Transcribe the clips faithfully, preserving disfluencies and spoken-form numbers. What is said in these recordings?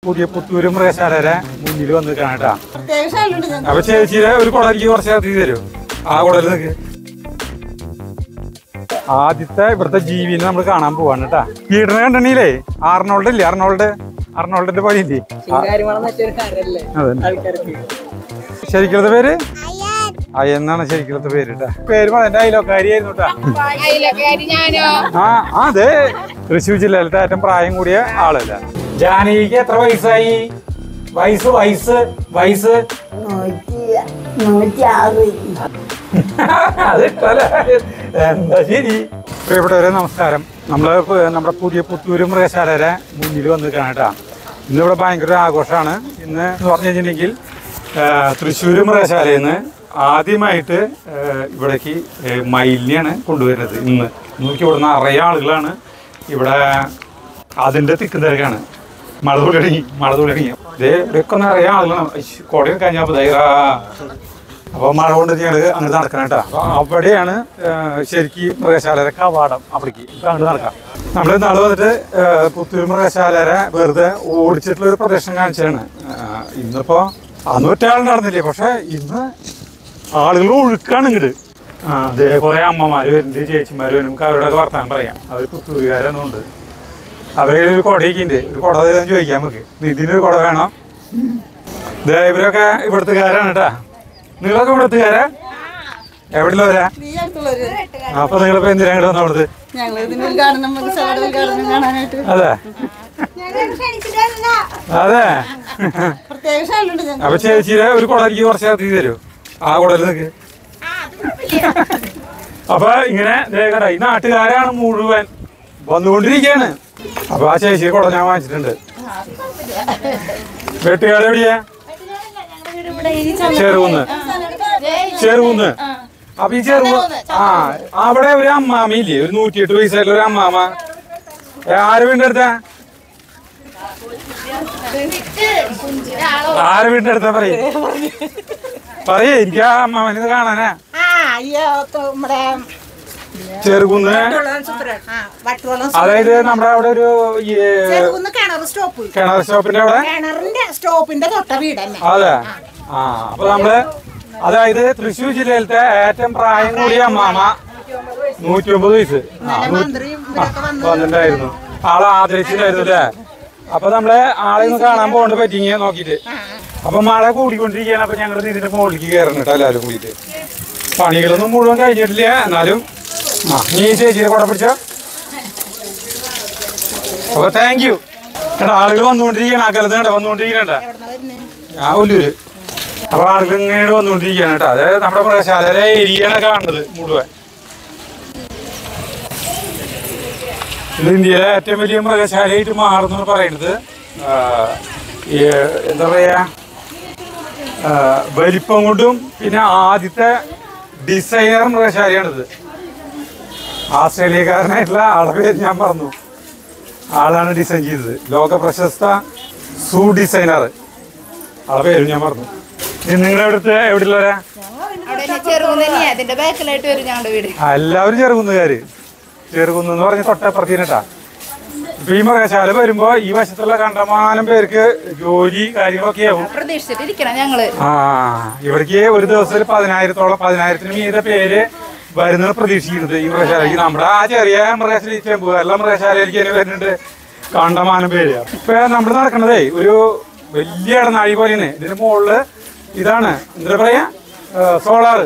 പുതിയ പുത്തൂര് മൃഗശാലയുടെ മുന്നിൽ വന്ന് കാണട്ടാ. അപ്പൊ ചേച്ചിയുടെ ഒരു കുടലിക്ക് കുറച്ച് എത്തി തരും. ആ കുടലിൽ നിൽക്ക്. ആദ്യത്തെ ഇവിടുത്തെ ജീവിനെ നമ്മൾ കാണാൻ പോവാണ് കേട്ടാ. വീടിനെ കണ്ടില്ലേ ആർണോൾഡ് ഇല്ലേ? അർണോൾഡ് അർണോൾഡിന്റെ പോലെ ഇല്ലേ? ശരിക്കുള്ള പേര് അയ്യെന്നാണ് ശരിക്കുള്ള പേര് കേട്ടാ. പേര് എന്റെ അയലോക്കാരിയായിരുന്നു കേട്ടാ. ആ അതെ, തൃശ്ശൂർ ജില്ലയിലത്തെ ഏറ്റവും പ്രായം കൂടിയ ആളല്ല. ജാനകിക്ക് എത്ര വയസ്സായി? വയസ്സ് വയസ്സ് വയസ്സ് എന്താ ശരി. പ്രിയപ്പെട്ടവരെ നമസ്കാരം. നമ്മള് നമ്മുടെ പുതിയ പുത്തൂര് മൃഗശാലയുടെ മുന്നിൽ വന്ന് കാണട്ടാ. ഇന്നിവിടെ ഭയങ്കര ആഘോഷമാണ്. ഇന്ന് എന്ന് പറഞ്ഞു കഴിഞ്ഞിട്ടുണ്ടെങ്കിൽ തൃശ്ശൂർ മൃഗശാലയിൽ നിന്ന് ആദ്യമായിട്ട് ഇവിടേക്ക് മയിലിനെയാണ് കൊണ്ടുവരുന്നത്. ഇന്ന് നോക്കി ഇവിടെ നിറയെ ആളുകളാണ്. ഇവിടെ അതിൻ്റെ തിക്ക് തിരക്കാണ്. മഴ തുടങ്ങി മഴ തുടങ്ങി ഇതേ ഇവിടെയൊക്കെ നിറയെ ആളുകളാണ്. കോടയൊക്കെ കഴിഞ്ഞപ്പോൾ ധൈര്യ അപ്പോൾ മഴ കൊണ്ട് ഞങ്ങൾ അങ്ങോട്ട് നടക്കണം കേട്ടോ. അപ്പോൾ അവിടെയാണ് ശരിക്കും മൃഗശാലയുടെ കവാടം. അവിടേക്ക് ഇപ്പം അങ്ങോട്ട് നടക്കാം. നമ്മൾ നാളെ വന്നിട്ട് പുത്തൂർ മൃഗശാലയുടെ വെറുതെ ഓടിച്ചിട്ടുള്ളൊരു പ്രദർശനം കാണിച്ചാണ്. ഇന്നിപ്പോൾ അന്ന് ഒറ്റയാൾ നടന്നില്ലേ, പക്ഷെ ഇന്ന് ആളുകൾ ഒഴുക്കാണ് ഇങ്ങോട്ട്. ആ അതേ കുറേ അമ്മമാർ വരുന്നുണ്ട്, ചേച്ചിമാർ വരും. നമുക്ക് അവരോടൊക്കെ വർത്താനം പറയാം. അവർ പുത്തൂരുകാരൊന്നുണ്ട്. അവരെ ഒരു കുടയൊക്കെ ഉണ്ട്. ഒരു കുട ചോദിക്കാം നമുക്ക്. ഇതിനൊരു കുട വേണം. ഇവരൊക്കെ ഇവിടുത്തുകാരാണ് കേട്ടാ. നിങ്ങളൊക്കെ ഇവിടുത്തുകാരാ? എവിടെയുള്ളവരാ? അപ്പൊ നിങ്ങളിപ്പോ എന്തിനാ ഇങ്ങോട്ട് വന്നോളത്? അതെ അതെ. അപ്പൊ ചേച്ചിയുടെ ഒരു കുടലിക്ക് കുറച്ച് എത്തി തരും. ആ കുടലിൽ നിൽക്ക്. അപ്പൊ ഇങ്ങനെ ഈ നാട്ടുകാരാണ് മുഴുവൻ വന്നുകൊണ്ടിരിക്കുകയാണ്. അപ്പൊ ആ ചേച്ചിയെ കുട ഞാൻ വാങ്ങിച്ചിട്ടുണ്ട്. വെട്ടുകാട് എവിടെയാ? ചെറുകുന്ന്. ചെറുകുന്ന്. അപ്പൊ ഈ ചെറു ആ അവിടെ ഒരു അമ്മാമയില്ലേ, ഒരു നൂറ്റിയെട്ട് വയസ്സായിട്ടുള്ള ഒരു അമ്മാമ. ആര് വീടിന്റെ അടുത്താ? ആര് വീടിന്റെ അടുത്താ? പറയേ പറയേ എനിക്ക് ആ അമ്മാമനെ കാണാനാ. ചെറുകുന്ന്, അതായത് നമ്മുടെ അവിടെ ഒരു കിണർ സ്റ്റോപ്പിന്റെ അവിടെ. അതെ. ആ അപ്പൊ നമ്മള് അതായത് തൃശ്ശൂർ ജില്ലയിലത്തെ ഏറ്റവും പ്രായം കൂടിയ അമ്മാമ, നൂറ്റി ഒമ്പത് വയസ്സ് വന്നിട്ടുണ്ടായിരുന്നു. ആളെ ആദരിച്ചിട്ടുണ്ടായിരുന്നു അല്ലേ. അപ്പൊ നമ്മള് ആളെ ഒന്ന് കാണാൻ പോകേണ്ട പറ്റിങ്ങ നോക്കിട്ട്. അപ്പൊ മഴ കൂടിക്കൊണ്ടിരിക്കുകയാണ്. അപ്പൊ ഞങ്ങൾ ഇതിന്റെ മുകളിലേക്ക് കയറണം കേട്ടോ എല്ലാവരും കൂടിയിട്ട്. പണികളൊന്നും മുഴുവൻ കഴിഞ്ഞിട്ടില്ല. എന്നാലും ആ നീ ചേച്ചിയെ കുട പിടിച്ചോ. അപ്പൊ താങ്ക് യു. കേട്ടോ ആളുകൾ വന്നുകൊണ്ടിരിക്കുകയാണ്. ആ കാലത്ത് കേട്ടോ വന്നുകൊണ്ടിരിക്കണ ആ ഒല്ലൂര്. അപ്പൊ ആളുകൾ ഇങ്ങനെ വന്നുകൊണ്ടിരിക്കുകയാണ് കേട്ടോ. അതായത് നമ്മുടെ മൃഗശാലയിലെ ഏരിയയാണ് കാണുന്നത് മുഴുവൻ. ഇത് ഇന്ത്യയിലെ ഏറ്റവും വലിയ മൃഗശാലയായിട്ട് മാറുന്നു പറയുന്നത്. എന്താ പറയാ, വലിപ്പം കൊണ്ടും പിന്നെ ആദ്യത്തെ ഡിസൈനർ മൃഗശാലയാണിത്. ആസ്ട്രേലിയക്കാരനായിട്ടുള്ള ആളുടെ പേര് ഞാൻ പറഞ്ഞു. ആളാണ് ഡിസൈൻ ചെയ്തത്. ലോക പ്രശസ്ത സൂ ഡിസൈനർ. ആളുടെ പേര് ഞാൻ പറഞ്ഞു. നിങ്ങളുടെ അവിടുത്തെ എവിടെയുള്ളവരാ? എല്ലാവരും ചെറുകുന്നുകാര്. ചെറുകുന്ന് എന്ന് പറഞ്ഞ തൊട്ടപ്പുറത്തിനാ. ഇപ്പൊ ഈ മൃഗശാല വരുമ്പോ ഈ വശത്തുള്ള കണ്ടമാനം പേർക്ക് ജോലി കാര്യങ്ങളൊക്കെ ആവും. ആ ഇവിടേക്ക് ഒരു ദിവസം പതിനായിരത്തോളം പതിനായിരത്തിന് മീതെ പേര് വരുന്നത് പ്രതീക്ഷിക്കുന്നത് ഈ മൃഗശാലയ്ക്ക്. നമ്മുടെ ആ ചെറിയ മൃഗശാല ചെമ്പ് എല്ലാ മൃഗശാലയിലേക്ക് തന്നെ വരുന്നുണ്ട് കണ്ടമാനം പേര്. ഇപ്പൊ നമ്മൾ നടക്കണതേ ഒരു വലിയ ഇടനാഴി പോലെയാണ്. ഇതിന്റെ മുകളില് ഇതാണ് എന്താ പറയാ, സോളാറ്.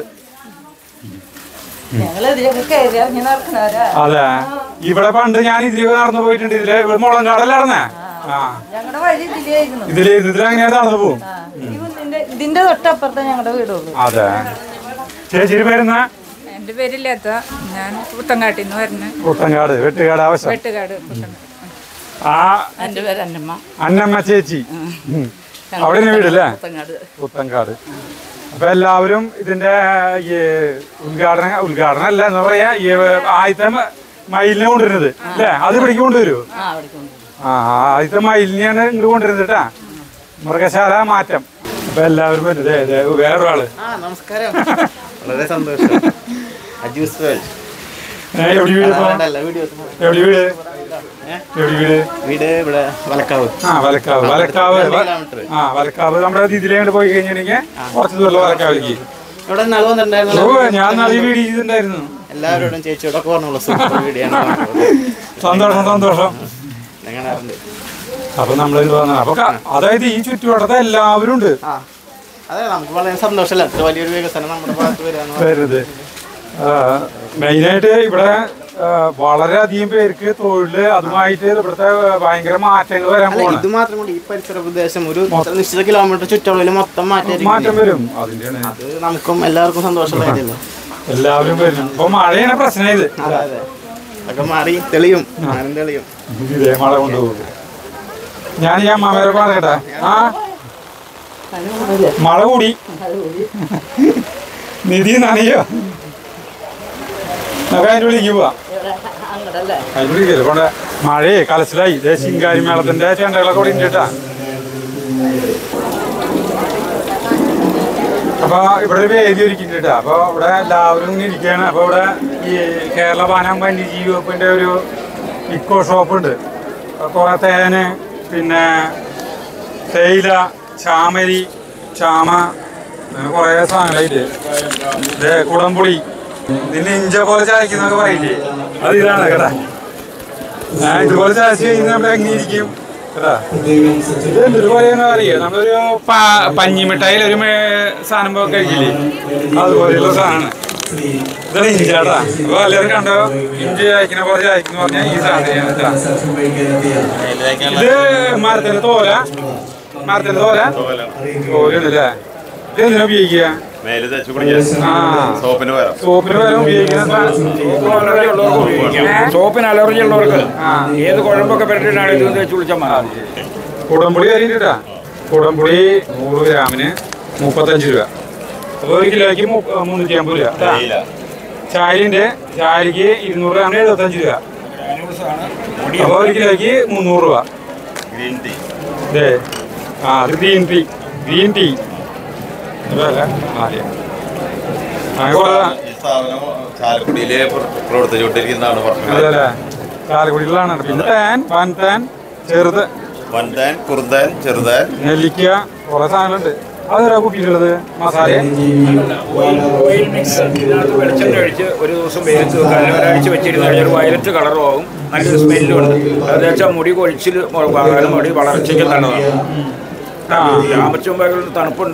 അതെ. ഇവിടെ പണ്ട് ഞാൻ ഇതിലേക്ക് നടന്നു പോയിട്ടുണ്ട്. ഇതില് മുളങ്കാടല്ല നടന്നേ. ആ ഇതില് ഇതിലെങ്ങനെയാ നടന്നു പോവും. ഇതിന്റെ തൊട്ടപ്പുറത്തെ ഞങ്ങളുടെ വീടുള്ളൂ. അതെ. ചേച്ചിയുടെ പേരെന്നാ? എന്റെ പേരില്ലാത്ത ഞാൻ പുത്തങ്കാട്ടിൽ നിന്ന് വരുന്ന. പുത്തങ്കാട് വെട്ടുകാട് ആവശ്യം. വെട്ടുകാട്. ആ എന്റെ പേര് അന്നമ്മ. അന്നമ്മ ചേച്ചി. അവിടെ വീടല്ലേ? പുത്തങ്കാട്. അപ്പൊ എല്ലാവരും ഇതിന്റെ ഈ ഉദ്ഘാടന ഉദ്ഘാടനം അല്ല എന്താ പറയാ, ഈ ആദ്യത്തെ മയിലിനെ കൊണ്ടുവരുന്നത് അല്ലേ? അത് ഇവിടേക്ക് കൊണ്ടുവരുമോ? ആ ആദ്യത്തെ മയിലിനെയാണ് ഇങ്ങോട്ട് കൊണ്ടുവരുന്നത് കേട്ടാ. മൃഗശാല മാറ്റം. അപ്പൊ എല്ലാവരും വരുന്നത് വേറൊരാള്. നമസ്കാരം. വളരെ സന്തോഷം. എവിടെ വീട് ഇപ്പൊ? എവിടെ വീട്? എവിടെ വീട്? വീട് ഇവിടെ വലക്കാവ്. ആ വലക്കാവ്. വലക്കാവ് ആ വലക്കാവ് നമ്മുടെ ഇതിലേണ്ട് പോയി കഴിഞ്ഞിട്ടുണ്ടെങ്കിൽ കുറച്ച് ദൂരം വലക്കാവിലേക്ക്. ഇവിടെ നാളെ വന്നിട്ടുണ്ടായിരുന്നു. ഓ ഞാൻ നാളെ വീഡിയോ ചെയ്തിട്ടുണ്ടായിരുന്നു. എല്ലാവരോടും ചേച്ചിയോടൊക്കെ പറഞ്ഞോളൂ. വീഡിയോ സന്തോഷം സന്തോഷം. അപ്പൊ നമ്മളിത് വന്ന അപ്പൊ അതായത് ഈ ചുറ്റുവട്ടത്തെ എല്ലാവരും ഉണ്ട്. അതെ നമുക്ക് വളരെ സന്തോഷമല്ല അത്ര വലിയൊരു വികസനം നമ്മുടെ ഭാഗത്ത് വരുന്നത്. മെയിനായിട്ട് ഇവിടെ വളരെയധികം പേർക്ക് തൊഴില് അതുമായിട്ട് ഇവിടുത്തെ ഭയങ്കര മാറ്റങ്ങൾ വരാൻ പോകും. ഇത് മാത്രം കൊണ്ട് ഈ പരിസര പ്രദേശം ഒരു നിശ്ചിത കിലോമീറ്റർ ചുറ്റളവിൽ മൊത്തം മാറ്റം മാറ്റം വരും. അതിന്റെയാണ് അത് നമുക്കും എല്ലാവർക്കും സന്തോഷമുള്ള കാര്യമല്ലേ. എല്ലാവരും വരും. ഇപ്പൊ മഴയാണ് പ്രശ്നം. ഇത് അതൊക്കെ മാറി തെളിയും. മരം തെളിയും. ഇതേ മഴ കൊണ്ടുപോകും. ഞാൻ ഈ അമ്മാമേരെ പറയട്ടെ. ആ മഴ കൂടി നിധി നനയോ നമുക്ക് അതിൻ്റെ വിളിക്ക് പോവാ. അതിൻ്റെ വിളിക്കല്ലേ കൊണ്ട് മഴയെ കലച്ചിലായി. ഇതേ ശിങ്കാരി മേളത്തിന്റെ ചെണ്ടകളൊക്കെ കൂടി ഇട്ടാ. അപ്പൊ ഇവിടെ വേദി ഒരുക്കിട്ടാ. അപ്പൊ ഇവിടെ എല്ലാവരും ഇങ്ങനെ ഇരിക്കുകയാണ്. അപ്പൊ ഇവിടെ ഈ കേരള വനം വന്യജീവി വകുപ്പിന്റെ ഒരു ഇക്കോ ഷോപ്പ് ഉണ്ട്. കുറെ തേന് പിന്നെ തേയില ചാമരി ചാമ അങ്ങനെ കുറെ സാധനങ്ങളായിട്ട് ഇതേ കുടംപുളി നിന്നെ ഇഞ്ച പോലെ ചായക്കുന്നൊക്കെ പറയില്ലേ അത് ഇതാണ് കേട്ടാ. ഞാൻ ഇതുപോലെ ചായച്ച് കഴിഞ്ഞാൽ നമ്മൾ എങ്ങനെ ഇരിക്കും കേട്ടാ. ഇത് എന്തൊരു പോലെയെന്ന് അറിയാം. നമ്മളൊരു പഞ്ഞിമിഠായിൽ ഒരു സാധനം കഴിക്കില്ലേ അതുപോലെയുള്ള സാധനമാണ്. ഇതാണ് ഇഞ്ചാട്ടാ. അപ്പൊ എല്ലാവരും കണ്ടോ ഇഞ്ചി ചായക്കുന്ന പോലെ ചായക്കുന്ന പറഞ്ഞാൽ ഈ സാധനം. ഇത് മരത്തിന്റെ തോല മരത്തിന്റെ തോല തോലുണ്ടല്ലേ. ഇത് എന്തിനാ ഉപയോഗിക്കുക? സോപ്പിന് പകരം ഉപയോഗിക്കുന്ന സോപ്പിന് അലർജി ഉള്ളവർക്ക് ഏത് കുഴമ്പൊക്കെ പരട്ടിട്ടാണ് ഇത് വെച്ച് വിളിച്ചാൽ മതി. കുടംപുളി അരിഞ്ഞിട്ടാ. കുടംപുളി നൂറ് ഗ്രാമിന് മുപ്പത്തഞ്ച് രൂപ. അപ്പൊ ഒരു കിലോയ്ക്ക് മുന്നൂറ്റി അമ്പത് രൂപ. ചായലിന്റെ ചായക്ക് ഇരുന്നൂറ് ഗ്രാമിന് എഴുപത്തഞ്ച് രൂപ. അപ്പൊ ഒരു കിലോയ്ക്ക് മുന്നൂറ് രൂപ. അതെ ആ അത് ഗ്രീൻ ടീ ഗ്രീൻ ടീ ചാലക്കുടിയിലാണ്. പിന്നെ തേൻ വൻതേൻ ചെറുത് കുറുന്തൻ ചെറുതാൻ നെല്ലിക്ക കുറെ സാധനങ്ങളുണ്ട്. അതൊരാ കുപ്പിയിലുള്ളത് മസാല വെളിച്ചെണ്ണ ഒഴിച്ച് ഒരു ദിവസം വെയിലത്ത് വെക്കാൻ ഒരാഴ്ച വെച്ചിരുന്ന് കഴിഞ്ഞാൽ ഒരു വയലറ്റ് കളറും ആവും. നല്ലൊരു സ്മെല്ലും ഉണ്ട്. അതെന്ന് വെച്ചാൽ മുടി കൊഴിച്ചിൽ മുടി വളർച്ചയ്ക്ക് നല്ലതാണ്. രാമച്ചുമ്പകളുടെ തണുപ്പുണ്ട്.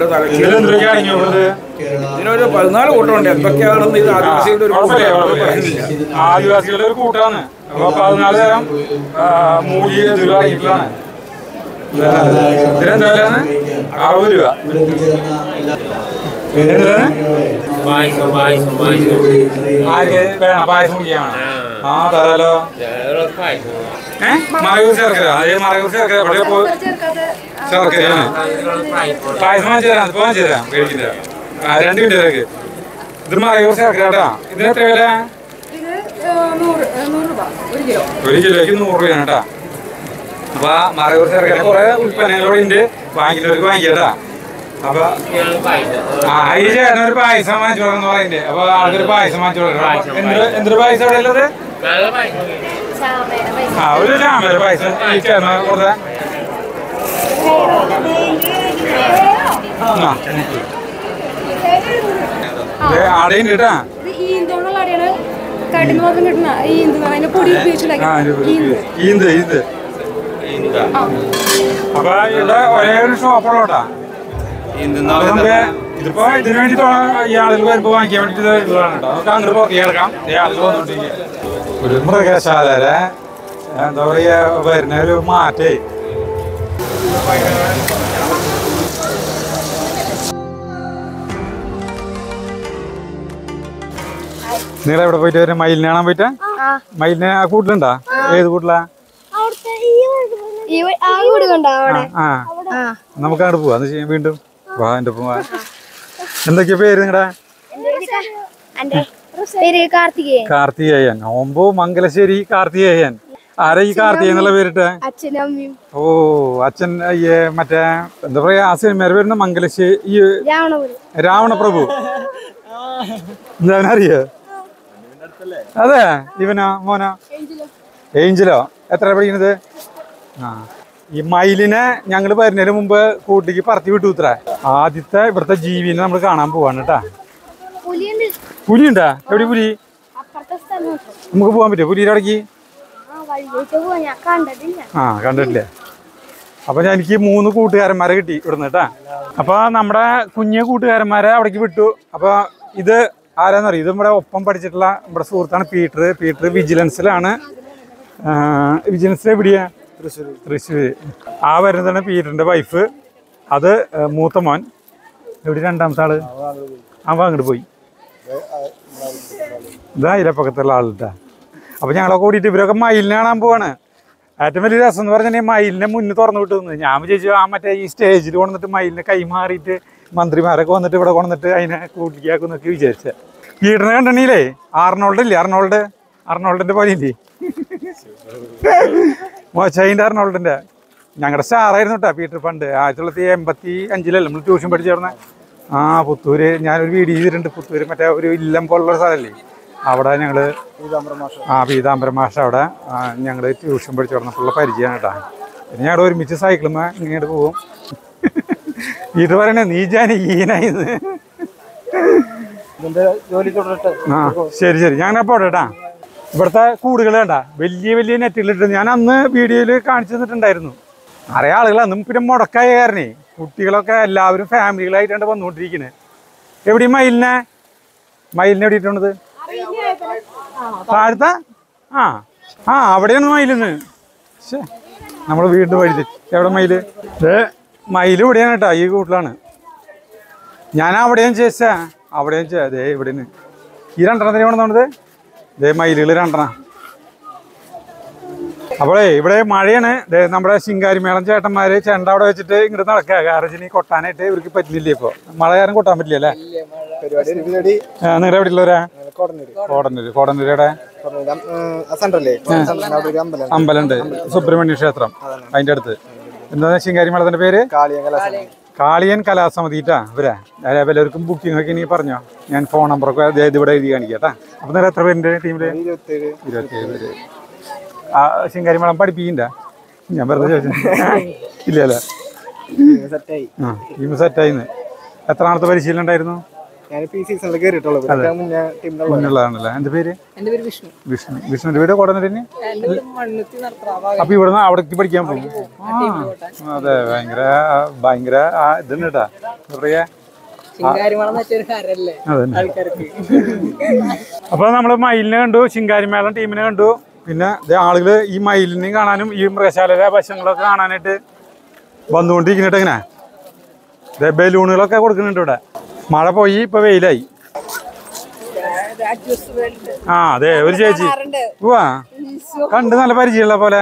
ഇതിനൊരു പതിനാല് കൂട്ടമുണ്ട്. എന്തൊക്കെയാണെന്ന് ഇത് ആദിവാസികളുടെ ഒരു ആദിവാസികളുടെ ഒരു കൂട്ടാണ്. അപ്പൊ പതിനാല് തരം മൂലി ഇതിലാണ്. ഇതിനെന്താണ് അറുപത് രൂപ. ആർക്ക് വേണം പായസം കുടിക്കാണ്? ആ തരാലോ. ഏഹ് മറയൂർ ശർക്കര. അതേ മറയൂർ ശർക്കര ഇവിടെ ശർക്കരയാണ്. പായസം വാങ്ങിച്ചു തരാം. ഇപ്പൊ വാങ്ങിച്ചു തരാം. കഴിക്കില്ല. ആ രണ്ട് മിനിറ്റ് തിരക്ക്. ഇത് മറയൂർ ശർക്കര കേട്ടാ. ഇതിന് എത്ര വില? ഒരു കിലോയ്ക്ക് നൂറ് രൂപയാണ് കേട്ടാ. അപ്പൊ മറയൂർ ശർക്കര കുറെ ഉൽപ്പന്നങ്ങളോടെ ഉണ്ട്. വാങ്ങിക്കുന്നവർക്ക് വാങ്ങിക്കട്ടാ. അപ്പൊ ആ ഈ ചേട്ടനൊരു പായസം വാങ്ങിച്ചു കൊടുക്കുന്ന പറയുന്നുണ്ട്. അപ്പൊ ആൾക്കൊരു പായസം വാങ്ങിച്ചു കൊടുക്കണം. എന്തൊരു എന്തൊരു പായസം അവിടെ ഉള്ളത്? ആ ഒരു ചാമര പായസം ഈ ചേട്ടന് കൊടുത്ത ആടയുണ്ട് കേട്ടാ. ഈന്ത് ഈന്ത്. അപ്പൊ ഇവിടെ ഒരേ ഒരു ഷോപ്പുള്ളൂട്ടാ. ഇതിപ്പോ ഇതിനു വേണ്ടി ഈ ആളുകൾ വരുമ്പോ വാങ്ങിക്കാൻ വേണ്ടിട്ട് ഇതാണ് കേട്ടോ. നമുക്ക് അങ്ങോട്ട് പുറത്തേക്ക് കിടക്കാം. ആളുകൾ വന്നോണ്ടിരിക്കുക. ഒരു മൃഗശാല എന്താ പറയാ വരുന്ന ഒരു മാറ്റേ. നിങ്ങൾ എവിടെ പോയിട്ട് വരും? മയിലിനെ കാണാൻ പോയിട്ടാ? മയിലിനെ ആ കൂട്ടിലുണ്ടാ? ഏത് കൂട്ടിലാ? ആ നമുക്ക് അങ്ങോട്ട് പോവാ. വീണ്ടും വാ എന്റെ ഒപ്പം വാ. എന്തൊക്കെയാ പേര് നിങ്ങടെ? കാർത്തികേയൻ. ഓമ്പോ മംഗലശ്ശേരി കാർത്തികേയൻ. ആരാ ഈ കാർത്തികേയൻ എന്നുള്ള പേരിട്ട്? ഓ അച്ഛൻ മറ്റേ എന്താ പറയാ ആ സിനിമ വരുന്ന മംഗലശ്ശേരി രാവണപ്രഭു. എന്താ അറിയോ? അതെ ഇവനോ മോനോ? ഏഞ്ചലോ? എത്ര പഠിക്കുന്നത്? ആ ഈ മയിലിനെ ഞങ്ങൾ വരുന്നതിന് മുമ്പ് കൂട്ടിക്ക് പറത്തി വിട്ടു ഇത്ര. ആദ്യത്തെ ഇവിടുത്തെ ജീവിനെ നമ്മൾ കാണാൻ പോവാണ് കേട്ടാ. പുലിയുണ്ടാ? എവിടെ പുലി? നമുക്ക് പോകാൻ പറ്റുമോ പുലിയുടെ ഇടയ്ക്ക്? ആ കണ്ടിട്ടില്ലേ? അപ്പൊ എനിക്ക് മൂന്ന് കൂട്ടുകാരന്മാരെ കിട്ടി ഇവിടുന്ന് കേട്ടാ. അപ്പൊ നമ്മുടെ കുഞ്ഞു കൂട്ടുകാരന്മാരെ അവിടേക്ക് വിട്ടു. അപ്പൊ ഇത് ആരാന്നറിയും? ഇത് നമ്മുടെ ഒപ്പം പഠിച്ചിട്ടുള്ള നമ്മുടെ സുഹൃത്താണ് പീറ്റർ. പീറ്റർ വിജിലൻസിലാണ്. വിജിലൻസിൽ എവിടെയാ? തൃശ്ശൂർ. തൃശ്ശൂർ. ആ വരുന്നതാണ് പീറ്ററിന്റെ വൈഫ്. അത് മൂത്ത മോൻ. എവിടെ രണ്ടാമത്തെ ആള്? അവ അങ്ങോട്ട് പോയി. ഇതാ ഇതിലപ്പക്കത്തുള്ള ആളിട്ടാ. അപ്പൊ ഞങ്ങളൊക്കെ കൂടിയിട്ട് ഇവരൊക്കെ മയിലിനെ കാണാൻ പോവാണ്. ഏറ്റവും വലിയ രസം എന്ന് പറഞ്ഞാൽ മയിലിനെ മുന്നിൽ തുറന്നു വിട്ടു. ഞാൻ വിചാരിച്ചു ആ മറ്റേ ഈ സ്റ്റേജിൽ കൊണ്ടിട്ട് മയിലിനെ കൈമാറിയിട്ട് മന്ത്രിമാരൊക്കെ വന്നിട്ട് ഇവിടെ കൊണ്ടിട്ട് അതിനെ കൂട്ടിക്കാക്കുന്നൊക്കെ വിചാരിച്ച. പീറ്ററിനെ കണ്ടില്ലേ? ആർണോൾഡ് ഇല്ലേ? അർണോൾഡ് അർണോൾഡിന്റെ പോലെ ഇല്ലേ? മോശൈൻ്റെ അർണോൾഡിന്റെ ഞങ്ങളുടെ സ്റ്റാറായിരുന്നു കേട്ടോ പീറ്റർ. പണ്ട് ആയിരത്തി തൊള്ളായിരത്തി എൺപത്തി അഞ്ചിലല്ലേ നമ്മൾ ട്യൂഷൻ പഠിച്ചേർന്നെ. ആ പുത്തൂര് ഞാനൊരു വീഡിയോ ചെയ്തിട്ടുണ്ട്. പുത്തൂര് മറ്റേ ഒരു ഇല്ലം പോലുള്ള സ്ഥലമല്ലേ അവിടെ ഞങ്ങള് ആ പീതാംബരം മാഷ അവിടെ ഞങ്ങള് ട്യൂഷൻ പഠിച്ചു തുടങ്ങുള്ള പരിചയമാണ് കേട്ടാ. പിന്നെ ഞങ്ങളുടെ ഒരുമിച്ച് സൈക്കിളുമ്മ ഇങ്ങോട്ട് പോകും. ഇത് പറയണേ നീ ജാനി ഈനായിന്ന്. ആ ശരി ശരി ഞാൻ പോട്ടെ കേട്ടാ. ഇവിടുത്തെ കൂടുകൾ കണ്ടാ വലിയ വലിയ നെറ്റുകളിട്ട് ഞാൻ അന്ന് വീഡിയോയിൽ കാണിച്ചു തന്നിട്ടുണ്ടായിരുന്നു. നിറയെ ആളുകൾ അന്നും പിന്നെ മുടക്കായ കാരണേ കുട്ടികളൊക്കെ എല്ലാവരും ഫാമിലികളായിട്ടാണ് വന്നുകൊണ്ടിരിക്കുന്നത്. എവിടെയും മയിലിനെ മയിലിനെ എവിടെ ഇട്ടുള്ളത്? താഴത്ത ആ ആ അവിടെയാണ് മയിലിന്ന്. ശേ നമ്മൾ വീണ്ടും വഴി എവിടെ മയില്? ഇത് മയിൽ ഇവിടെയാണ് കേട്ടോ. ഈ കൂട്ടിലാണ്. ഞാൻ അവിടെയും ചേച്ചാ അവിടെയും ചേ ദേ ഇവിടെന്ന് ഈ രണ്ടെണ്ണത്തിന് കൊണ്ടുവന്നത് ദേ മയിലുകൾ രണ്ടെണ്ണം. അപ്പോഴേ ഇവിടെ മഴയാണ്. നമ്മുടെ ശിങ്കാരിമേളം ചേട്ടന്മാര് ചെണ്ട അവിടെ വെച്ചിട്ട് ഇങ്ങോട്ട് നടക്കുക. കാരണം ഈ കൊട്ടാനായിട്ട് ഇവർക്ക് പറ്റില്ല. ഇപ്പൊ മഴ കാരണം കൊട്ടാൻ പറ്റില്ല അല്ലേ? നിങ്ങളുടെ എവിടെ ഉള്ളവരാ? കോടന്നൂര്. കോടന്നൂരുടെ അമ്പലമുണ്ട്, സുബ്രഹ്മണ്യ ക്ഷേത്രം അതിന്റെ അടുത്ത്. എന്താ ശിങ്കാരിമേളത്തിന്റെ പേര്? കാളിയൻ കലാസമിതിട്ടാ. ഇവരാ എല്ലാവർക്കും ബുക്കിംഗ് ഒക്കെ ഇനി പറഞ്ഞോ. ഞാൻ ഫോൺ നമ്പറൊക്കെ അതായത് ഇവിടെ എഴുതി കാണിക്കാട്ടാ. അപ്പൊ നേരെ എത്ര പേരുണ്ട് ടീമില്? ഇരുപത്തിയേഴ് പേര്. ആ ശിങ്കാരിമേളം പഠിപ്പിക്കണ്ട? ഞാൻ വെറുതെ ചോദിച്ചു. ഇല്ലല്ലേ? ആ ടീം സെറ്റായിന്ന്. എത്ര നാളത്തെ പരിശീലനം ഉണ്ടായിരുന്നു? മുന്നുള്ളതാണല്ലേ. എന്റെ പേര് വിഷ്ണു. വിഷ്ണുവിന്റെ പേര് കോടന്നൂര് തന്നെ. അപ്പൊ ഇവിടുന്ന് അവിടേക്ക് പഠിക്കാൻ പോകും. അതെ ഭയങ്കര ഭയങ്കര ഇതുണ്ട് കേട്ടാ. എന്താ പറയാ? അപ്പൊ നമ്മള് മയിലിനെ കണ്ടു, ശിങ്കാരിമേളം ടീമിനെ കണ്ടു. പിന്നെ ആളുകള് ഈ മയിലിനെയും കാണാനും ഈ മൃഗശാലയുടെ വശങ്ങളൊക്കെ കാണാനായിട്ട് വന്നുകൊണ്ടിരിക്കുന്നുണ്ട്. ഇങ്ങനെ ബലൂണുകളൊക്കെ കൊടുക്കുന്നുണ്ട് ഇവിടെ. മഴ പോയി ഇപ്പൊ വെയിലായി. ആ അതെ ഒരു ചേച്ചി വാ കണ്ട് നല്ല പരിചയമുള്ള പോലെ.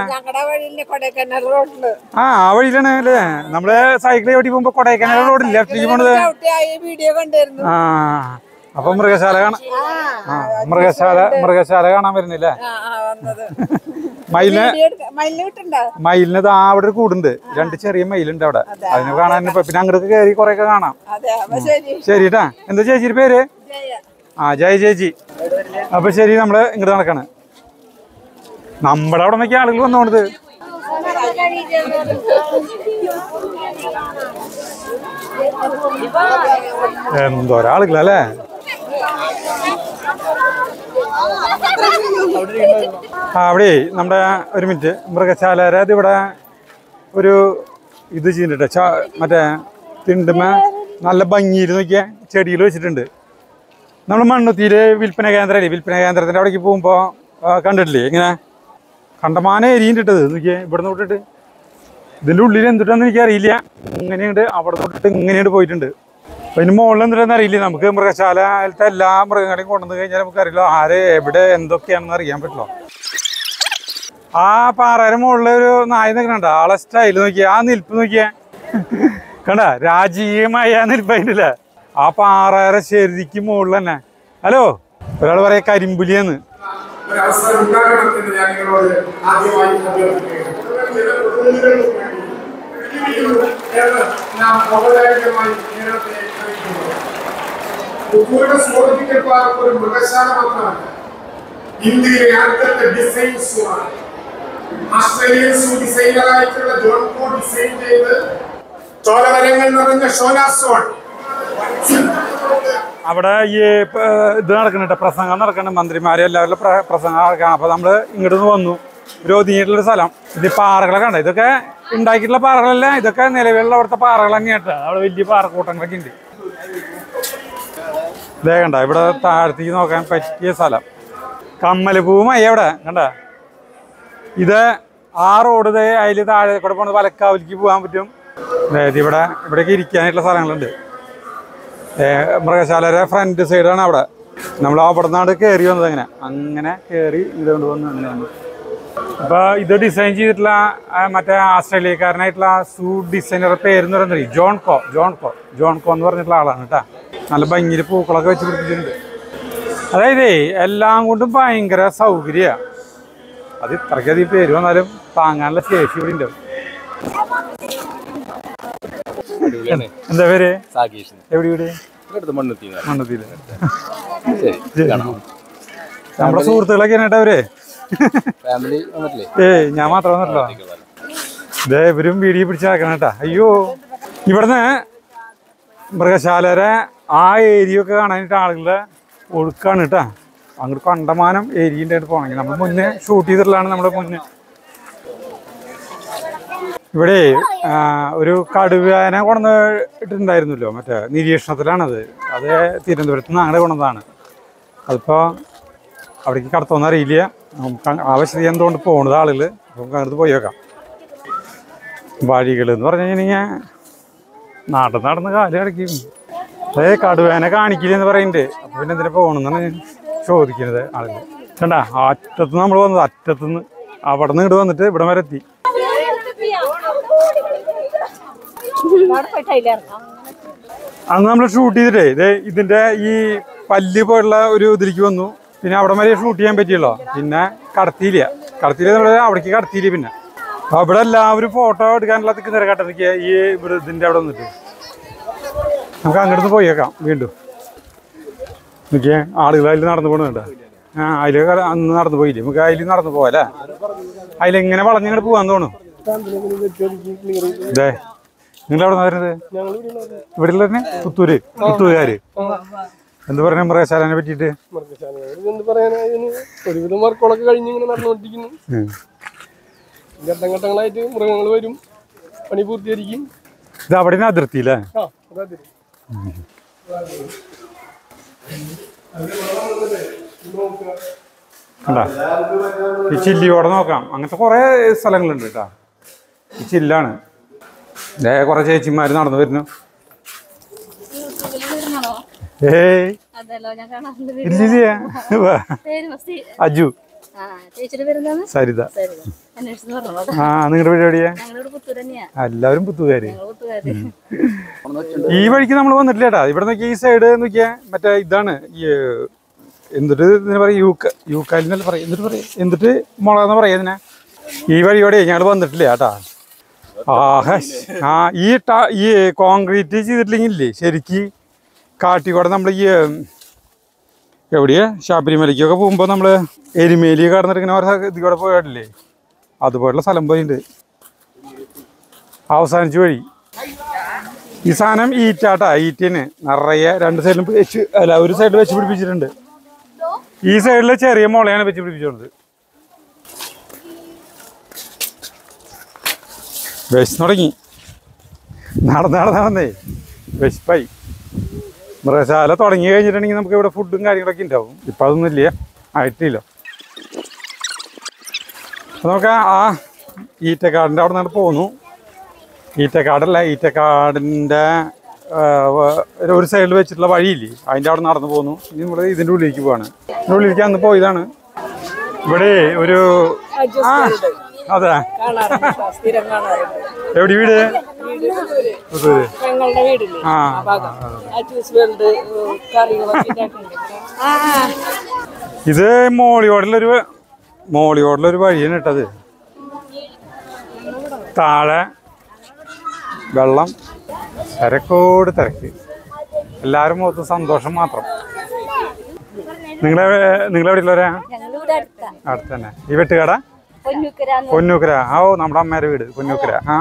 ആ ആ വഴിയിലാണ് അല്ലേ നമ്മള് സൈക്കിൾ ചവിട്ടി പോകുമ്പോ കൊടൈക്കനാൽ റോഡിൽ ലെഫ്റ്റിലേക്ക് പോണത്. ആ അപ്പൊ മൃഗശാല കാണാൻ ആ മൃഗശാല മൃഗശാല കാണാൻ വരുന്നില്ലേ? മയിലിന് മയിലിന് ആ അവിടെ ഒരു കൂടുണ്ട്. രണ്ട് ചെറിയ മയിലുണ്ട് അവിടെ. അതിനെ കാണാൻ പിന്നെ അങ്ങോട്ട് കയറി കൊറേ ഒക്കെ കാണാം. ശരി ട്ടാ. എന്താ ചേച്ചിയുടെ പേര്? ആ ജയ ചേച്ചി. അപ്പൊ ശരി നമ്മള് ഇങ്ങോട്ട് നടക്കാണ്. നമ്മുടെ അവിടെ നോക്കിയ ആളുകൾ വന്നോണ്ടത് എന്തോരാളുകളല്ലേ. ആ അവിടെ നമ്മുടെ ഒരു മിനിറ്റ് മൃഗശാല ഇത് ഇവിടെ ഒരു ഇത് ചെയ്തിട്ട് മറ്റേ തിണ്ടുമ നല്ല ഭംഗിയിൽ നോക്കിയ ചെടികൾ വെച്ചിട്ടുണ്ട്. നമ്മൾ മണ്ണുത്തിയില് വിൽപ്പന കേന്ദ്രമല്ലേ, വിൽപ്പന കേന്ദ്രത്തിന്റെ അവിടേക്ക് പോകുമ്പോ കണ്ടിട്ടില്ലേ ഇങ്ങനെ കണ്ടമാന എരിയും ഇട്ടത് നോക്കിയേ. ഇവിടെ നിന്ന് വിട്ടിട്ട് ഇതിന്റെ ഉള്ളിൽ എന്തിട്ടാന്ന് എനിക്കറിയില്ല. ഇങ്ങനെയുണ്ട് അവിടെ തൊട്ടിട്ട് ഇങ്ങനെയുണ്ട് പോയിട്ടുണ്ട്. അപ്പൊ ഇതിന് മുകളിൽ എന്തിട്ടാന്ന് അറിയില്ല. നമുക്ക് മൃഗശാലയിലത്തെ എല്ലാ മൃഗങ്ങളെയും കൊണ്ടുവന്ന് കഴിഞ്ഞാൽ നമുക്കറിയില്ല ആരെ എവിടെ എന്തൊക്കെയാണെന്ന് അറിയാൻ പറ്റില്ല. ആ പാറയുടെ മുകളിൽ ഒരു നായ നിൽക്കണുണ്ട്. ആളെ സ്റ്റൈല് നോക്കിയാ, ആ നിൽപ്പ് നോക്കിയാ കണ്ട രാജീയമായ നിൽപ്പതില്ലേ. ആ പാറയുടെ ശരിക്കും മുകളിൽ തന്നെ. ഹലോ ഒരാൾ പറയാ കരിമ്പുലിയെന്ന്. മൃഗശാല മാത്രമല്ല ഇന്ത്യയിലെ ആദ്യത്തെ ഡിസൈൻസുമാണ്. ഓസ്ട്രേലിയൻ ഡിസൈനറായിട്ടുള്ള ജോൺ കോ ഡിസൈൻ ചെയ്ത് ചോലവരങ്ങൾ നിറഞ്ഞ ഷോലാസോൺ. അവിടെ ഈ ഇത് നടക്കുന്നുണ്ട്, പ്രസംഗം നടക്കുന്നുണ്ട്, മന്ത്രിമാരെ എല്ലാവരും പ്രസംഗം നടക്കണം. അപ്പോൾ നമ്മൾ ഇങ്ങോട്ട് നിന്ന് വന്നു. ഒരു ഒതുങ്ങിയിട്ടുള്ളൊരു സ്ഥലം. ഇത് പാറകളൊക്കെ ഉണ്ട്. ഇതൊക്കെ ഉണ്ടാക്കിയിട്ടുള്ള പാറകളല്ല, ഇതൊക്കെ നിലവിലുള്ള അവിടുത്തെ പാറകൾ തന്നെയായിട്ട്. അവിടെ വലിയ പാറക്കൂട്ടങ്ങളൊക്കെ ഉണ്ട്. ഇതേ കണ്ട, ഇവിടെ താഴത്തേക്ക് നോക്കാൻ പറ്റിയ സ്ഥലം. കമ്മലപ്പൂവുമായി എവിടെ കണ്ട. ഇത് ആ റോഡ് ഇതേ അതിൽ താഴെ കൂടെ പോകുന്നത് വലക്കാവിലേക്ക് പോകാൻ പറ്റും. അതായത് ഇവിടെ ഇവിടേക്ക് ഇരിക്കാനായിട്ടുള്ള സ്ഥലങ്ങളുണ്ട്. മൃഗശാലയുടെ ഫ്രണ്ട് സൈഡാണ് അവിടെ. നമ്മൾ അവിടെ നിന്നാണ് കയറി വന്നത്. അങ്ങനെ അങ്ങനെ കയറി ഇതുകൊണ്ട് വന്ന് അങ്ങനെയാണ്. അപ്പോൾ ഇത് ഡിസൈൻ ചെയ്തിട്ടുള്ള മറ്റേ ആസ്ട്രേലിയക്കാരനായിട്ടുള്ള സൂ ഡിസൈനറുടെ പേരെന്ന് പറയുന്നത് John Coe John Coe John Coe എന്ന് പറഞ്ഞിട്ടുള്ള ആളാണ് കേട്ടോ. നല്ല ഭംഗിയിൽ പൂക്കളൊക്കെ വെച്ച് പിടിപ്പിച്ചിട്ടുണ്ട്. അതായത് എല്ലാം കൊണ്ടും ഭയങ്കര സൗകര്യമാണ്. അത് ഇത്രയ്ക്കധികം പേര് വന്നാലും താങ്ങാനുള്ള ശേഷി ഇവിടെ ഉണ്ട്. എന്താ പേര്? എവിടെ വീട്? മണ്ണുത്തിയില്. നമ്മുടെ സുഹൃത്തുക്കളൊക്കെ ആയിട്ടാ അവര്. ഏയ് ഞാൻ മാത്രം വന്നിട്ടോ. ഇതേ ഇവരും വീഡിയോ പിടിച്ച് നടക്കണം കേട്ടാ. അയ്യോ, ഇവിടുന്ന് മൃഗശാലരെ ആ ഏരിയ ഒക്കെ കാണാനായിട്ട് ആളുകളുടെ ഒഴുക്കാണ് കേട്ടാ. അങ്ങോട്ട് കണ്ടമാനം ഏരിയ ഉണ്ടായിട്ട് പോകണമെങ്കിൽ നമ്മൾ മുന്നേ ഷൂട്ട് ചെയ്തിട്ടുള്ളതാണ്. നമ്മുടെ മുന്നേ ഇവിടെ ഒരു കടുവേനെ കൊണ്ടുവന്ന് ഇട്ടിട്ടുണ്ടായിരുന്നല്ലോ, മറ്റേ നിരീക്ഷണത്തിലാണത്. അത് തിരുവനന്തപുരത്ത് നിന്ന് അങ്ങനെ കൊണ്ടതാണ്. അതിപ്പോൾ അവിടേക്ക് കടത്തുമെന്ന് അറിയില്ല. നമുക്ക് ആവശ്യത എന്തുകൊണ്ട് പോകുന്നത് ആളുകൾ. നമുക്ക് അങ്ങോട്ട് പോയി വെക്കാം. വഴികൾ എന്ന് പറഞ്ഞു കഴിഞ്ഞാൽ നാട്ടിൽ നടന്ന് കാലം അടയ്ക്കും. അതേ കടുവേനെ കാണിക്കില്ലെന്ന് പറയുന്നുണ്ട്. അപ്പോൾ പിന്നെ എന്തിനാ പോകണമെന്നാണ് ചോദിക്കുന്നത് ആളുകൾ. കണ്ട, അറ്റത്തുനിന്ന് നമ്മൾ വന്നത്, അറ്റത്തുനിന്ന് അവിടെ നിന്ന് ഇങ്ങോട്ട് വന്നിട്ട് ഇവിടെ വരെ എത്തി. അന്ന് നമ്മൾ ഷൂട്ട് ചെയ്തിട്ടേ ഇത് ഇതിന്റെ ഈ പല്ല് പോലുള്ള ഒരു ഇതിലേക്ക് വന്നു. പിന്നെ അവിടെ വരെ ഷൂട്ട് ചെയ്യാൻ പറ്റിയല്ലോ. പിന്നെ കടത്തിയില്ല കടത്തിയില്ല നമ്മൾ അവിടേക്ക് കടത്തിയില്ല. പിന്നെ അവിടെ എല്ലാവരും ഫോട്ടോ എടുക്കാനുള്ള നിൽക്കുന്നവരെ കട്ട നിൽക്കുക ഈ ഇവിടെ ഇതിന്റെ അവിടെ വന്നിട്ട്. നമുക്ക് അങ്ങോട്ട് പോയേക്കാം വീണ്ടും. നോക്കിയേ, ആളുകൾ അതിൽ നടന്നു പോകണുണ്ട്. ആ അതിൽ അന്ന് നടന്നു പോയില്ലേ, നമുക്ക് അതിൽ നടന്നു പോവാല്ലേ. അതിലെങ്ങനെ വളഞ്ഞങ്ങോട്ട് പോകാൻ തോന്നും. ഇതേ നിങ്ങളെവിടെ വരുന്നത്? ഇവിടെ തന്നെ പുത്തൂര് പുത്തൂരുകാര് എന്ത് പറയാ മൃഗശാലനെ പറ്റിയിട്ട്? ഒരുവിധം വർക്കുകളൊക്കെ കഴിഞ്ഞ് ഇങ്ങനെ നടന്നുകൊണ്ടിരിക്കുന്നു. ഘട്ടം ഘട്ടങ്ങളായിട്ട് മൃഗങ്ങൾ വരും, പണി പൂർത്തീകരിക്കും. ഇത് അവിടെ നിന്ന് അതിർത്തിയില്ലേ? ഈ ചില്ലിയോടെ നോക്കാം. അങ്ങനത്തെ കുറെ സ്ഥലങ്ങളുണ്ട് കേട്ടാ. ഈ ചില്ലാണ്. ഇതേ കുറെ ചേച്ചിമാര് നടന്നു വരുന്നു. ഏയ് ഇല്ല, അജു, സരിത. ആ നിങ്ങളുടെ പരിപാടിയാ? എല്ലാവരും പുത്തുകാര്. ഈ വഴിക്ക് നമ്മൾ വന്നിട്ടില്ല കേട്ടാ. ഇവിടെ നോക്കിയാൽ ഈ സൈഡ് നോക്കിയാ മറ്റേ ഇതാണ് ഈ എന്നിട്ട് ഇതിനെ പറയാം യൂക്ക യൂക്കാലിന്നല്ല പറയാം. എന്നിട്ട് പറയാം എന്നിട്ട് മുളകെന്ന് പറയാം ഇതിനെ. ഈ വഴിയോടെ ഞങ്ങൾ വന്നിട്ടില്ല കേട്ടാ. ആഹ് ആ ഈ ടാ ഈ കോൺക്രീറ്റ് ചെയ്തിട്ടില്ലെങ്കിലേ ശരിക്ക് കാട്ടിക്കൂടെ നമ്മൾ ഈ എവിടെയാ ശബരിമലയ്ക്കൊക്കെ പോകുമ്പോൾ നമ്മൾ എരുമേലി കടന്നിട്ടിങ്ങനെ ഓരോ ഇതിൽ കൂടെ പോയിട്ടില്ലേ, അതുപോലുള്ള സ്ഥലം പോയിട്ടുണ്ട്. അവസാനിച്ച വഴി ഈ സാധനം ഈറ്റാട്ടാ. ഈറ്റിന് നിറയെ രണ്ട് സൈഡിലും വെച്ച് അല്ല ഒരു സൈഡിൽ വെച്ച് പിടിപ്പിച്ചിട്ടുണ്ട്. ഈ സൈഡിൽ ചെറിയ മുളയാണ് വെച്ച് പിടിപ്പിച്ചോളത്. വിശന്ന് തുടങ്ങി. നടന്ന് നടന്ന് നടന്നേ വിശപ്പായി. മൃഗശാല തുടങ്ങി കഴിഞ്ഞിട്ടുണ്ടെങ്കിൽ നമുക്ക് ഇവിടെ ഫുഡും കാര്യങ്ങളൊക്കെ ഉണ്ടാവും. ഇപ്പം അതൊന്നും ഇല്ല, ആയിട്ടില്ല. അപ്പം നമുക്ക് ആ ഈറ്റക്കാടിൻ്റെ അവിടെ നിന്നാണ് പോന്നു. ഈറ്റക്കാടല്ല, ഈറ്റക്കാടിൻ്റെ ഒരു സൈഡിൽ വെച്ചിട്ടുള്ള വഴിയില്ലേ, അതിൻ്റെ അവിടെ നടന്നു പോന്നു. ഇനി നമ്മൾ ഇതിൻ്റെ ഉള്ളിലേക്ക് പോവാണ്. ഇതിൻ്റെ ഉള്ളിലേക്ക് അന്ന് പോയതാണ്. ഇവിടെ ഒരു ആ അതെ എവിടെ വീട്? ആ ഇത് മോളിയോടുള്ളൊരു മോളിയോടുള്ളൊരു വഴിയാണ് ഇട്ടത്. താഴെ വെള്ളം, തിരക്കോട് തിരക്ക്, എല്ലാവരും മൊത്തം സന്തോഷം മാത്രം. നിങ്ങളെ നിങ്ങളെവിടെയുള്ളവരാ? അടുത്ത് തന്നെ. ഈ വെട്ടുകട പൊന്നൂക്കര. ഓ നമ്മുടെ അമ്മേരെ വീട് പൊന്നൂക്കര. ആ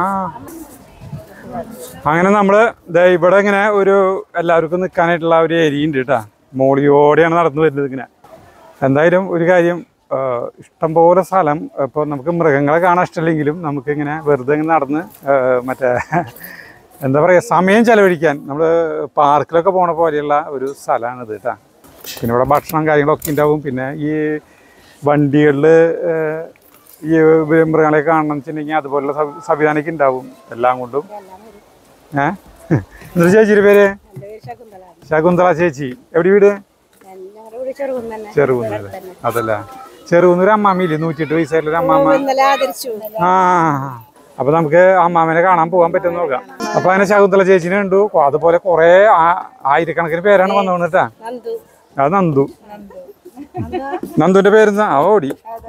അങ്ങനെ നമ്മള് ഇവിടെ ഇങ്ങനെ ഒരു എല്ലാവർക്കും നിൽക്കാനായിട്ടുള്ള ഒരു ഏരിയ ഉണ്ട് കേട്ടാ. മോളിയോടെയാണ് നടന്നു വരുന്നത് ഇങ്ങനെ. എന്തായാലും ഒരു കാര്യം, ഇഷ്ടംപോലെ സ്ഥലം. ഇപ്പോൾ നമുക്ക് മൃഗങ്ങളെ കാണാൻ ഇഷ്ടമില്ലെങ്കിലും നമുക്കിങ്ങനെ വെറുതെ ഇങ്ങനെ നടന്ന് മറ്റേ എന്താ പറയുക സമയം ചെലവഴിക്കാൻ നമ്മൾ പാർക്കിലൊക്കെ പോണ പോലെയുള്ള ഒരു സ്ഥലമാണിത് കേട്ടോ. പിന്നെ ഇവിടെ ഭക്ഷണം കാര്യങ്ങളൊക്കെ ഉണ്ടാവും. പിന്നെ ഈ വണ്ടികളിൽ ഈ മൃഗങ്ങളെ കാണണം വെച്ചിട്ടുണ്ടെങ്കിൽ അതുപോലുള്ള സംവിധാനമൊക്കെ ഉണ്ടാവും എല്ലാം കൊണ്ടും. ഏഹ് എന്നിട്ട് ചേച്ചിയുടെ പേര്? ശകുന്തള ചേച്ചി. എവിടെ വീട്? ചെറുകുന്നല്ലേ. അതല്ല ചെറുകുന്നൊരു അമ്മാമില്ലേ, നൂറ്റിയെട്ട് വയസ്സായിട്ടുള്ള അമ്മാമ്മ. ആ അപ്പൊ നമുക്ക് അമ്മാമനെ കാണാൻ പോകാൻ പറ്റുമെന്ന് നോക്കാം. അപ്പൊ അങ്ങനെ ശകുന്തള ചേച്ചിനെ കണ്ടു. അതുപോലെ കുറെ ആയിരക്കണക്കിന് പേരാണ് വന്നോണ്ട് കേട്ടാ. അത് നന്ദു. നന്ദുവിന്റെ പേരെന്താ? അവ ഓടി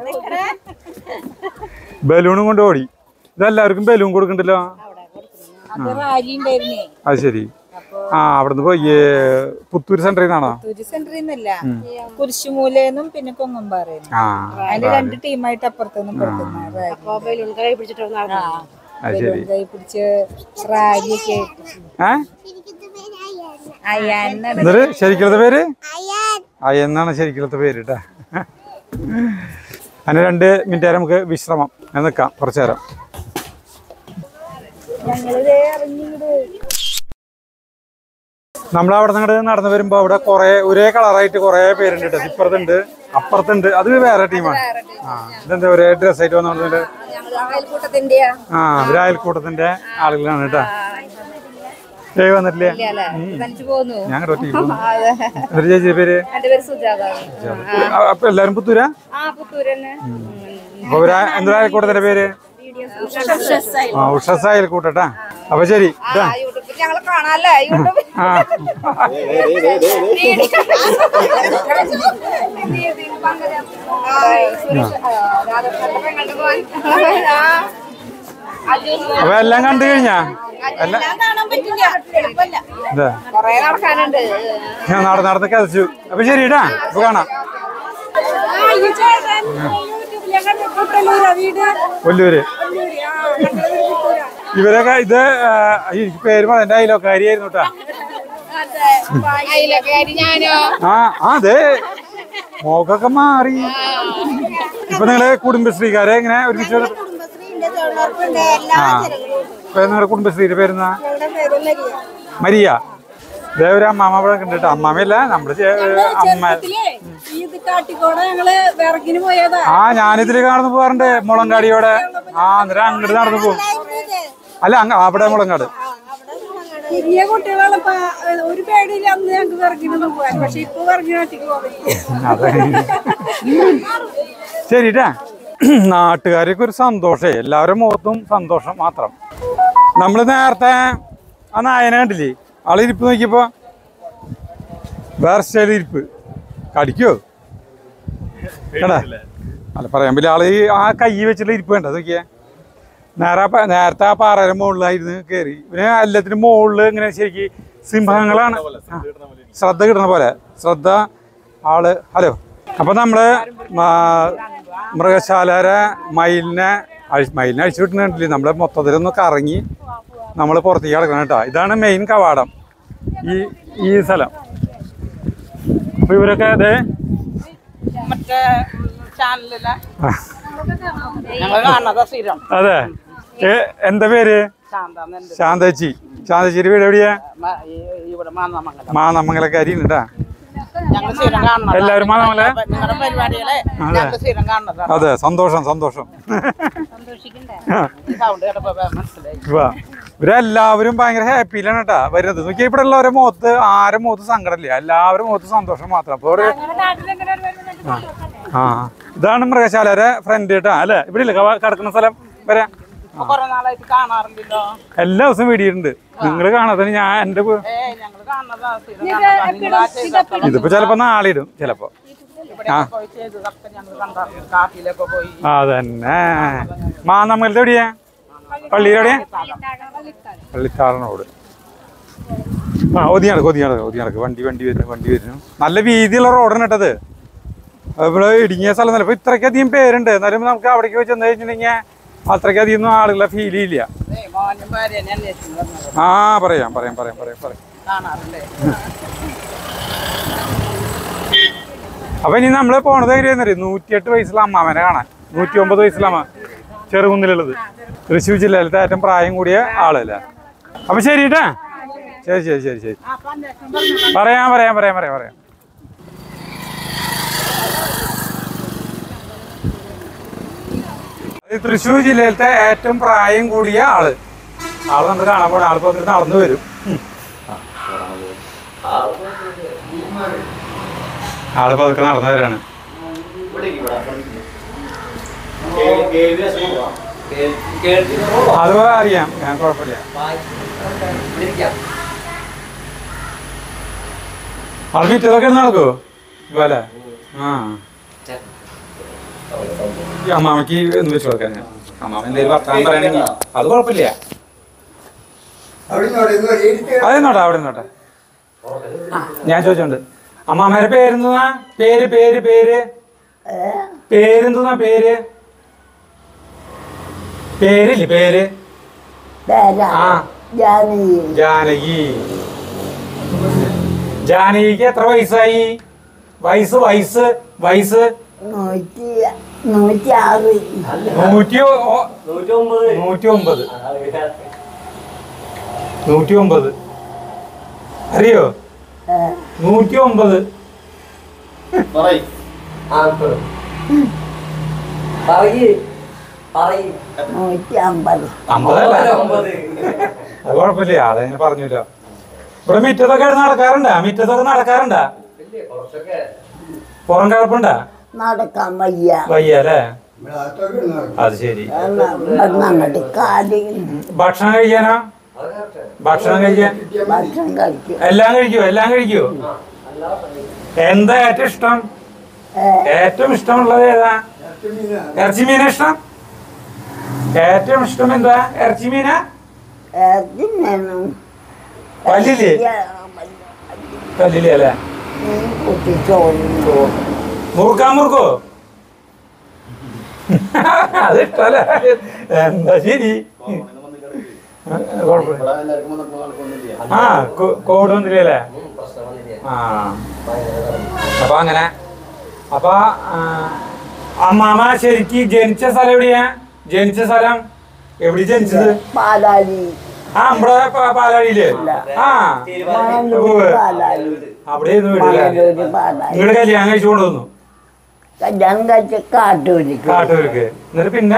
ബലൂണും കൊണ്ട് ഓടി. ഇതെല്ലാവർക്കും ബലൂൺ കൊടുക്കണ്ടല്ലോ. അത് ശരി. ആ അവിടുന്ന് പോയി പുത്തൂര് സെന്ററിൽ നിന്നാണോ? കുരിശുമൂലെന്നും പിന്നെ കൊങ്ങമ്പാറേന്നും. അതിന്റെ രണ്ട് ടീമായിട്ട് അപ്പുറത്തുനിന്നും പിടിച്ച് റാലിയൊക്കെ. ശരിക്കുള്ള പേര് അയ്യെന്നാണ് ശരിക്കുള്ള പേര് കേട്ടാ. അങ്ങനെ രണ്ട് മിനിറ്റ് നേരം നമുക്ക് വിശ്രമം നിൽക്കാം കുറച്ചു നേരം. നമ്മളവിടെ നിന്ന് നടന്നു വരുമ്പോ അവിടെ കുറെ ഒരേ കളറായിട്ട് കുറെ പേരുണ്ട് കേട്ടോ. ഇപ്പുറത്തുണ്ട് അപ്പുറത്തുണ്ട്. അത് വേറെ ടീമാണ്. ആ ഇതെന്താ ഒരേ ഡ്രസ്സായിട്ട് വന്നോണ്ട്? ആ അവര് അയൽക്കൂട്ടത്തിന്റെ ആളുകളാണ് കേട്ടാ. ഏ വന്നിട്ടില്ലേ? ഞാൻ കേട്ടോ ടീം. എന്നിട്ട് ചേച്ചിയുടെ പേര്? അപ്പൊ എല്ലാരും പുത്തൂരാ? അപ്പൊ എന്താ അയൽക്കൂട്ടത്തിന്റെ പേര്? ആ ഉഷസ് അയൽക്കൂട്ടാ. അപ്പൊ ശരി. അപ്പൊ എല്ലാം കണ്ടു കഴിഞ്ഞാ? ഞാൻ നടന്ന് നടന്ന് കഥച്ചു. അപ്പൊ ശരിട്ടാ. അപ്പൊ കാണാം. കൊല്ലൂര്. ഇവരൊക്കെ ഇത് എനിക്ക് പേര് പറഞ്ഞ എന്റെ അയലോക്കാരിയായിരുന്നു കേട്ടാ. ആ അതെ മോക്കൊക്കെ മാറി. ഇപ്പൊ നിങ്ങള് കുടുംബശ്രീക്കാരെ എങ്ങനെ ഒരുമിച്ച്? ആ ഇപ്പൊ നിങ്ങളുടെ കുടുംബശ്രീയുടെ പേരെന്നാ? മരിയ. ഇതേ ഒരു അമ്മാമ്മ ഇവിടെ ഉണ്ട് കേട്ടോ. അമ്മാമയല്ല നമ്മുടെ അമ്മ. ആ ഞാനിതില് കാണുന്നു പോകാറുണ്ട് മുളങ്കാടിയോടെ. ആ അന്നേരം അങ്ങോട്ട് നടന്നു പോകും. അല്ല അങ്ങ് അവിടെ മുളങ്കാട്. അതെ ശരിട്ടാ. നാട്ടുകാർക്ക് ഒരു സന്തോഷേ. എല്ലാവരും മുഖത്തും സന്തോഷം മാത്രം. നമ്മള് നേരത്തെ ആ നായനെ കണ്ടില്ലേ? ആള് ഇരിപ്പ് നോക്കിയപ്പോ വേറെ സ്റ്റൈൽ ഇരിപ്പ്. കടിക്കോ കേടാ? അല്ല പറയാൻ പറ്റില്ല. ആള് ആ കൈ വെച്ചിട്ടുള്ള ഇരിപ്പ് വേണ്ട നോക്കിയേ. നേരെ നേരത്തെ ആ പാറയുടെ മുകളിലായിരുന്നു കയറി. പിന്നെ എല്ലാത്തിനും മുകളിൽ ഇങ്ങനെ ശരിക്കും സിംഹങ്ങളാണ്. ശ്രദ്ധ കിട്ടണ പോലെ ശ്രദ്ധ ആള്. ഹലോ. അപ്പൊ നമ്മള് മൃഗശാലരെ മയിലിനെ മയിലിനെ അഴിച്ചു വിട്ടുന്നില്ലേ? നമ്മള് മൊത്തത്തിലൊന്ന് കറങ്ങി നമ്മൾ പുറത്തേക്ക് കിടക്കണം കേട്ടോ. ഇതാണ് മെയിൻ കവാടം ഈ ഈ സ്ഥലം. അപ്പൊ ഇവരൊക്കെ അതെ അതെ. എന്താ പേര്? ശാന്തേച്ചി. ശാന്തേച്ചിയുടെ വീട് എവിടെയാ? മാന്നമംഗലക്കാരി കേട്ടാ. എല്ലാവരും മാന്നമംഗല. അതെ സന്തോഷം സന്തോഷം. ഇവരെല്ലാവരും ഭയങ്കര ഹാപ്പിയിലാണ് കേട്ടാ വരുന്നത്. നോക്കിയാൽ ഇവിടെ ഉള്ളവരെ മുഖത്ത് ആരും മുഖത്ത് സങ്കടമില്ല. എല്ലാവരും മുഖത്ത് സന്തോഷം മാത്രം. അപ്പൊ ആ ഇതാണ് മൃഗശാലയുടെ ഫ്രണ്ട് കേട്ടാ. അല്ലെ ഇവിടെ ഇല്ല കിടക്കുന്ന സ്ഥലം വരെ എല്ലാ ദിവസവും വീടിയിട്ടുണ്ട്. നിങ്ങള് കാണാത്ത ഞാൻ എന്റെ ഇതിപ്പോ ചിലപ്പോ നാളെ ഇടും ചിലപ്പോ. ആ അതന്നെ. മാന്നമംഗലത്തെ എവിടെയാ? പള്ളിയിലെവിടെയാ? പള്ളിത്താറിനോട്. ആ ഒതിയടക്ക് ഒതിയടക്ക് ഒതിയടക്ക്. വണ്ടി വണ്ടി വരുന്നു വണ്ടി വരുന്നു. നല്ല വീതിയുള്ള റോഡാണ് കേട്ടത്. ഇവിടെ ഇടുങ്ങിയ സ്ഥലം എന്നല്ല. ഇപ്പൊ ഇത്രയ്ക്കധികം പേരുണ്ട്, എന്നാലും നമുക്ക് അവിടേക്ക് വെച്ച് ചെന്ന് കഴിഞ്ഞിട്ടുണ്ടെങ്കിൽ അത്രയ്ക്കധികം ഒന്നും ആളുകളെ ഫീൽ ചെയ്യില്ല. ആ പറയാം പറയാം പറയാം പറയാം പറയാം അപ്പൊ ഇനി നമ്മള് പോണത് എങ്ങനെയാന്നറിയോ? നൂറ്റിയെട്ട് വയസ്സുള്ള അമ്മാമനെ കാണാൻ. നൂറ്റി ഒമ്പത് വയസ്സുള്ള അമ്മ, ചെറുകുന്നിലുള്ളത്, തൃശ്ശൂർ ജില്ലയിലത്തെ ഏറ്റവും പ്രായം കൂടിയ ആളല്ല. അപ്പൊ ശരി കേട്ടാ, ശരി ശരി ശരി ശരി പറയാം പറയാം പറയാം പറയാം പറയാം തൃശ്ശൂർ ജില്ലയിലത്തെ ഏറ്റവും പ്രായം കൂടിയ ആള് ആള് നമ്മൾ കാണാൻ പോണ ആളിപ്പോ നടന്നു വരും. ആളിപ്പോ അതൊക്കെ നടന്നു വരാണ്. അത് അറിയാം, ഞാൻ കുഴപ്പമില്ല. ആൾ മിറ്റതൊക്കെ നടക്കുവോ ഇതുപോലെ? ആ ഈ അമ്മാമയ്ക്ക് എന്ന് വെച്ച് കൊടുക്കാൻ അമ്മാമ എന്തെങ്കിലും വർത്താനം പറയണെങ്കിൽ അത് കുഴപ്പമില്ല. അതെന്നോട്ടെ അവിടെ നിന്നോട്ടെ. ഞാൻ ചോദിച്ചോണ്ട് അമ്മാമ്മയുടെ പേരെന്തുന്നാ? പേര് പേര് പേര് പേരെന്തുന്നാ? പേര് പേരില്ലേ? പേര് ആ ജാനകി. ജാനകിക്ക് എത്ര വയസ്സായി? വയസ്സ് വയസ്സ് വയസ്സ് നൂറ്റി നൂറ്റി ഒമ്പത് നൂറ്റി ഒമ്പത് അറിയോ? നൂറ്റി ഒമ്പത് അമ്പതല്ല, അത് കുഴപ്പമില്ല. അതെങ്ങനെ പറഞ്ഞില്ല. ഇവിടെ മിറ്റത്തൊക്കെ നടക്കാറുണ്ടാ? മിറ്റത്തൊക്കെ നടക്കാറുണ്ടാ? പുറം കിടപ്പുണ്ടാ? നടക്കാൻ വയ്യ വയ്യ അല്ലേ? അത് ശരി. ഭക്ഷണം കഴിക്കാനോ? ഭക്ഷണം കഴിക്കാൻ ഭക്ഷണം കഴിക്കും. എല്ലാം കഴിക്കോ? എല്ലാം കഴിക്കോ? എന്താ ഏറ്റവും ഇഷ്ടം? ഏറ്റവും ഇഷ്ടമുള്ളത് ഏതാ? ഇറച്ചി മീനാ ഇഷ്ടം? ഏറ്റവും ഇഷ്ടം എന്താ? ഇറച്ചി മീനാ? പല്ലില്ലേ? പല്ലില്ലേ അല്ലേ? മുറുക്കാൻ മുറുക്കോ? അത് ഇഷ്ടല്ലേ? എന്താ ശരി. ആ കോവിഡ് വന്നില്ലേ? ആ അപ്പൊ അങ്ങനെ. അപ്പൊ അമ്മാമ ശരിക്ക് ജനിച്ച സ്ഥലം എവിടെയാ? ജനിച്ച സ്ഥലം എവിടെ ജനിച്ചത്? പാലാഴി. ആ നമ്മുടെ പാലാഴിയില്. ആ അവിടെ നിങ്ങളുടെ കല്യാണം കഴിച്ചു കൊണ്ടുവന്നു കല്യാണം കഴിച്ച കാട്ടൂരിക്ക്. കാട്ടൂർക്ക്. എന്നിട്ട് പിന്നെ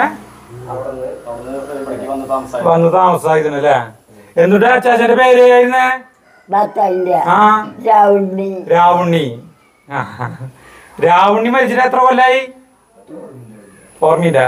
വന്ന് താമസായിരുന്നല്ലേ? എന്നിട്ട് അച്ചാച്ചന്റെ പേര് ആയിരുന്നേ? ആ രാവുണ്ണി. രാവുണ്ണി. രാവുണ്ണി മരിച്ചിട്ട് എത്ര കൊല്ലായി? ഓർമ്മയില്ല.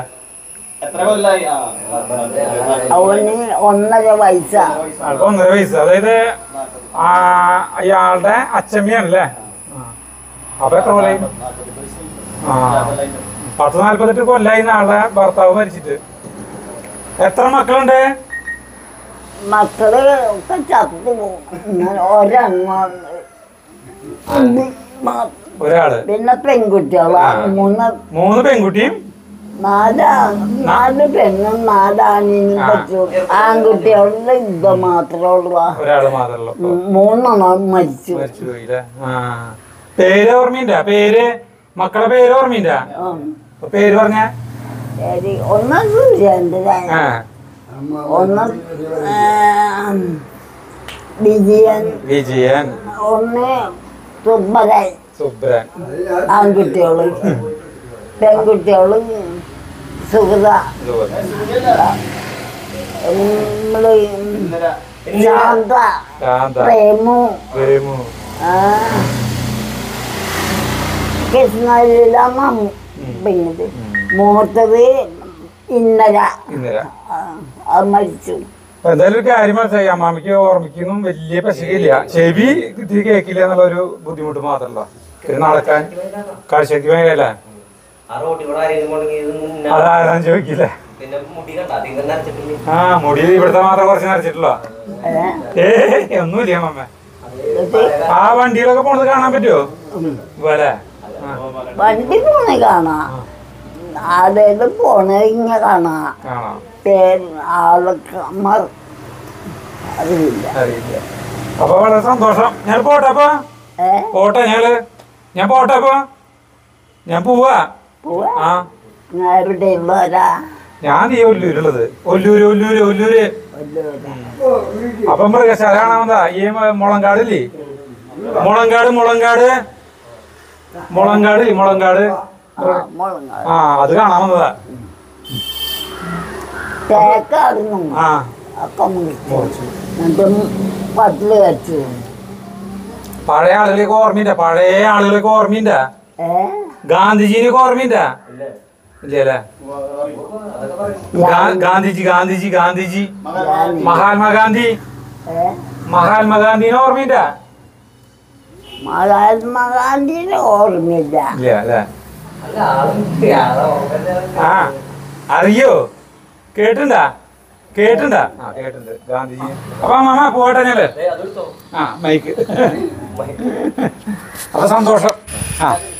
അവന് ഒന്നര വയസ്സാ. ഒന്നര വയസ്സ്. അതായത് അയാളുടെ അച്ചമ്മയാണല്ലേ? അപ്പൊ എത്ര കൊല്ലായി? ആ പത്ത് നാല്പത്തെട്ട് കൊല്ലായി ആളുടെ ഭർത്താവ് മരിച്ചിട്ട്. എത്ര മക്കളുണ്ട്? മക്കള് ഒക്കെ ചത്തു ഒരാള്. പിന്നെ പെൺകുട്ടികളാ മൂന്ന്. മൂന്ന് പെൺകുട്ടിയും നാലാ നാല് പെണ്ണും നാലാണിനും പറ്റൂ. ആൺകുട്ടികളുടെ ഇത് മാത്രമേ ഉള്ളൂ. ഒരാള് മാത്രമല്ലോ. മൂന്നെണ്ണം മരിച്ചു. മരിച്ചു പോയില്ലേ? ആ പേര് ഓർമ്മയില്ല? പേര് മക്കളെ പേര് ഓർമ്മയില്ല? പേര് പറഞ്ഞ ഒന്ന് സുരേന്ദ്രൻ, ഒന്ന് വിജയൻ, വിജയൻ, ഒന്ന് സുബ്ബരൻ. സുബ്രൻ. ആൺകുട്ടികള്. പെൺകുട്ടികള് സുഗത, നമ്മള് ശാന്ത, പ്രേമു, പ്രേമു, കൃഷ്ണലീലമ്മ. പിന്നെ മൂത്തത് ഇന്നര. ഇന്നര മരിച്ചു. എന്തായാലും ഒരു കാര്യം മനസ്സിലായി. അമ്മാമ്മയ്ക്ക് ഓർമ്മിക്കൊന്നും വലിയ പശുക്കില്ല, ചെവി ഇത്തിരി കേൾക്കില്ല എന്നുള്ള ഒരു ബുദ്ധിമുട്ട് മാത്രമല്ല. പിന്നെ നടക്കാൻ കാഴ്ചക്ക് ഭയങ്കര അതാരാന്ന് ചോദിക്കില്ല. ആ മുടി ഇവിടുത്തെ മാത്രം കുറച്ച് നരച്ചിട്ടുള്ളോ? ഏ ഒന്നുമില്ല അമ്മ. ആ വണ്ടികളൊക്കെ പോണത് കാണാൻ പറ്റുമോ? പോലെ ആ വണ്ടി പോണ കാണാം, ആടേത് പോണ ഇങ്ങനെ കാണാം. കാണാം. പേര് ആളൊക്കെ മ- അറിയില്ല. അറിയില്ല. അപ്പൊ വളരെ സന്തോഷം. ഞാൻ പോട്ടെ അപ്പൊ. ഏ പോട്ടെ ഞങ്ങള്. ഞാൻ പോട്ടെ അപ്പൊ. ഞാൻ പോവാ. പോവാ ആ ഞാൻ എവിടെ ഉള്ളവരാ? ഞാൻ ഈ ഒല്ലൂരുള്ളത്. ഒല്ലൂര് ഒല്ലൂര് ഒല്ലൂര്. അപ്പൊ മൃഗശാല കാണാമെന്താ ഈ മുളങ്കാടില്ലേ? മുളങ്കാട് മുളങ്കാട് മുളങ്കാട് മുളങ്കാട് ആ അത് കാണാമെന്നതാ. തേക്കാടുന്നു ആ ഒക്കെ മുറിച്ചു എന്നിട്ട് പത്തില് വെച്ചു. പഴയ ആളുകളൊക്കെ ഓർമ്മയില്ല. പഴയ ആളുകളൊക്കെ ഓർമ്മയില്ല. ഏ ഗാന്ധിജീനൊക്കെ ഓർമ്മയില്ല. ഇല്ലല്ലേ? ഗാ- ഗാന്ധിജി ഗാന്ധിജി ഗാന്ധിജി മഹാത്മാഗാന്ധി ഏ മഹാത്മാഗാന്ധിനെ ഓർമ്മയില്ല. മഹാത്മാഗാന്ധിനെ ഓർമ്മയില്ല. ഇല്ല അല്ലേ? ആ അറിയോ? കേട്ടിണ്ടാ? കേട്ടിണ്ടാ? ആ കേട്ടിട്ടുണ്ട് ഗാന്ധിജി. അപ്പൊ മാമ പോട്ടെ ഞങ്ങള്. ആ മൈക്ക്. അപ്പൊ സന്തോഷം. ആ